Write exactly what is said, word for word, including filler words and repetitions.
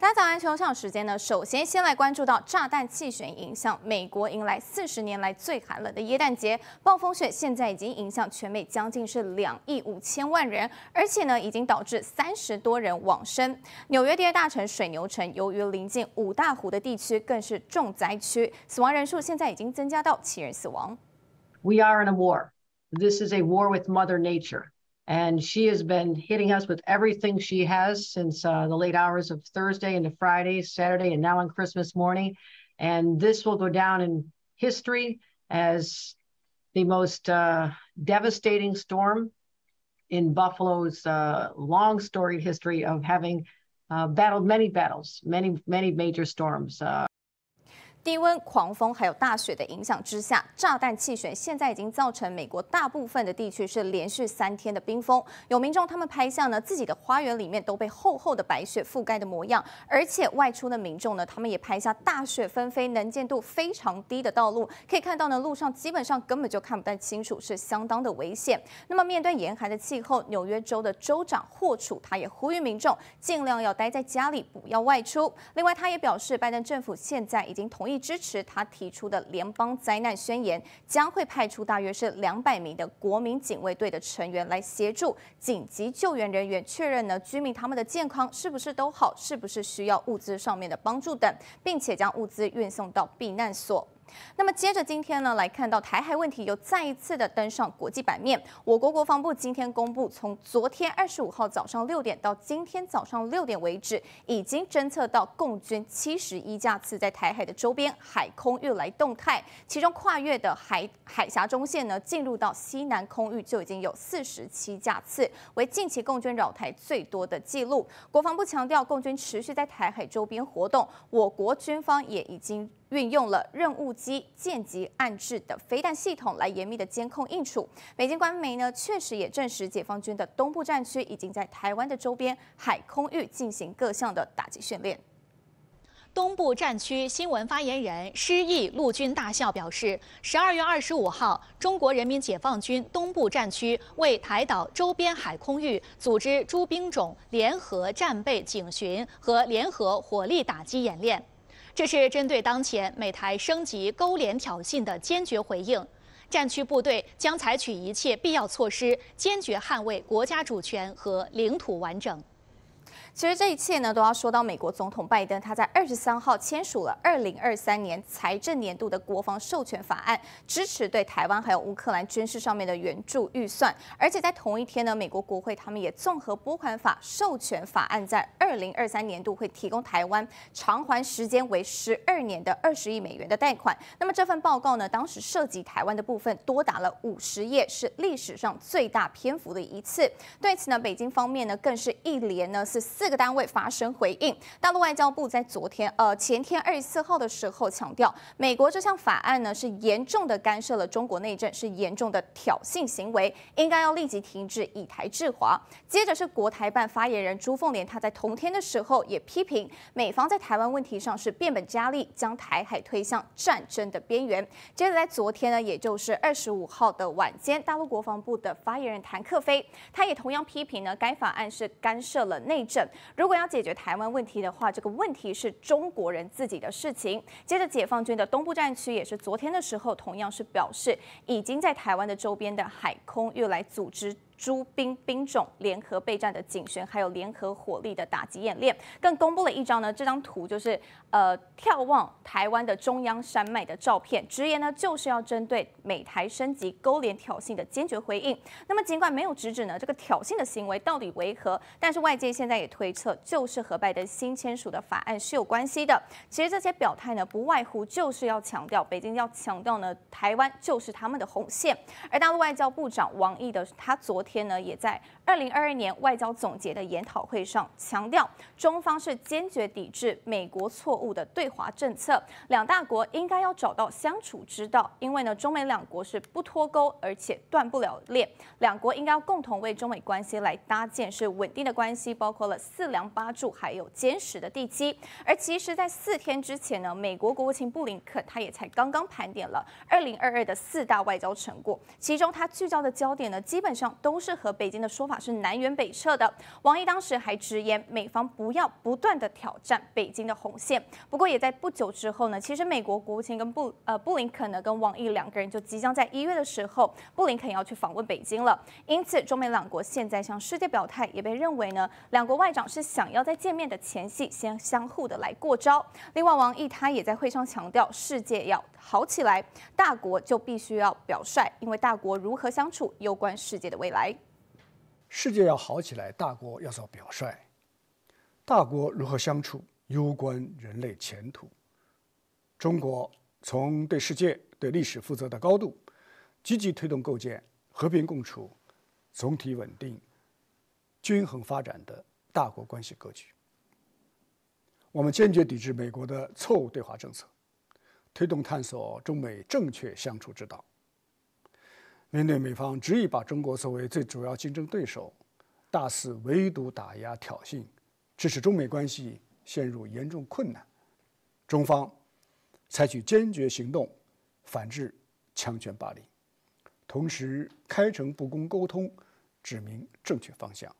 大家早安，球场时间呢，首先先来关注到炸弹气旋影响美国迎来四十年来最寒冷的耶诞节，暴风雪现在已经影响全美将近是两亿五千万人，而且呢已经导致三十多人往生。纽约第二大城水牛城，由于临近五大湖的地区，更是重灾区，死亡人数现在已经增加到七人死亡。 We are in a war. This is a war with Mother Nature. And she has been hitting us with everything she has since uh, the late hours of Thursday into Friday, Saturday, and now on Christmas morning. And this will go down in history as the most uh, devastating storm in Buffalo's uh, long storied history of having uh, battled many battles, many, many major storms. Uh, 低温、狂风还有大雪的影响之下，炸弹气旋现在已经造成美国大部分的地区是连续三天的冰封。有民众他们拍下呢自己的花园里面都被厚厚的白雪覆盖的模样，而且外出的民众呢，他们也拍下大雪纷飞、能见度非常低的道路，可以看到呢路上基本上根本就看不太清楚，是相当的危险。那么面对严寒的气候，纽约州的州长霍楚他也呼吁民众尽量要待在家里，不要外出。另外，他也表示，拜登政府现在已经同意支持他提出的联邦灾难宣言，将会派出大约是两百名的国民警卫队的成员来协助紧急救援人员确认呢居民他们的健康是不是都好，是不是需要物资上面的帮助等，并且将物资运送到避难所。那么接着今天呢，来看到台海问题又再一次的登上国际版面。我国国防部今天公布，从昨天二十五号早上六点到今天早上六点为止，已经侦测到共军七十一架次在台海的周边海空域来动态，其中跨越的海海峡中线呢，进入到西南空域就已经有四十七架次，为近期共军扰台最多的记录。国防部强调，共军持续在台海周边活动，我国军方也已经运用了任务机、舰级暗制的飞弹系统来严密的监控应处。北京官媒呢确实也证实，解放军的东部战区已经在台湾的周边海空域进行各项的打击训练。 东部战区新闻发言人施毅陆军大校表示，十二月二十五号，中国人民解放军东部战区为台岛周边海空域组织诸兵种联合战备警巡和联合火力打击演练。这是针对当前美台升级勾连挑衅的坚决回应，战区部队将采取一切必要措施，坚决捍卫国家主权和领土完整。 其实这一切呢，都要说到美国总统拜登，他在二十三号签署了二零二三年财政年度的国防授权法案，支持对台湾还有乌克兰军事上面的援助预算。而且在同一天呢，美国国会他们也综合拨款法授权法案，在二零二三年度会提供台湾偿还时间为十二年的二十亿美元的贷款。那么这份报告呢，当时涉及台湾的部分多达了五十页，是历史上最大篇幅的一次。对此呢，北京方面呢，更是一连呢是四个单位发声回应。大陆外交部在昨天呃前天二十四号的时候强调，美国这项法案呢是严重的干涉了中国内政，是严重的挑衅行为，应该要立即停止以台制华。接着是国台办发言人朱凤莲，他在同天的时候也批评美方在台湾问题上是变本加厉，将台海推向战争的边缘。接着在昨天呢，也就是二十五号的晚间，大陆国防部的发言人谭克飞，他也同样批评呢该法案是干涉了内政。如果要解决台湾问题的话，这个问题是中国人自己的事情。接着，解放军的东部战区也是昨天的时候，同样是表示已经在台湾的周边的海空域来组织诸兵兵种联合备战的警巡，还有联合火力的打击演练，更公布了一张呢，这张图就是呃眺望台湾的中央山脉的照片，直言呢就是要针对美台升级勾连挑衅的坚决回应。那么尽管没有直指呢这个挑衅的行为到底为何，但是外界现在也推测就是和拜登新签署的法案是有关系的。其实这些表态呢，不外乎就是要强调北京要强调呢台湾就是他们的红线。而大陆外交部长王毅的他昨天天呢，也在二零二二年外交总结的研讨会上强调，中方是坚决抵制美国错误的对华政策，两大国应该要找到相处之道，因为呢，中美两国是不脱钩，而且断不了链，两国应该要共同为中美关系来搭建是稳定的关系，包括了四梁八柱，还有坚实的地基。而其实，在四天之前呢，美国国务卿布林肯他也才刚刚盘点了二零二二的四大外交成果，其中他聚焦的焦点呢，基本上都是和北京的说法法是南辕北辙的。王毅当时还直言，美方不要不断的挑战北京的红线。不过也在不久之后呢，其实美国国务卿跟布呃布林肯呢跟王毅两个人就即将在一月的时候，布林肯要去访问北京了。因此，中美两国现在向世界表态，也被认为呢，两国外长是想要在见面的前夕先相互的来过招。另外，王毅他也在会上强调，世界要好起来，大国就必须要表率，因为大国如何相处，攸关世界的未来。 世界要好起来，大国要做表率，大国如何相处，攸关人类前途。中国从对世界、对历史负责的高度，积极推动构建和平共处、总体稳定、均衡发展的大国关系格局。我们坚决抵制美国的错误对华政策，推动探索中美正确相处之道。面对美方执意把中国作为最主要竞争对手，大肆围堵、打压、挑衅，致使中美关系陷入严重困难，中方采取坚决行动，反制强权霸凌，同时开诚布公沟通，指明正确方向。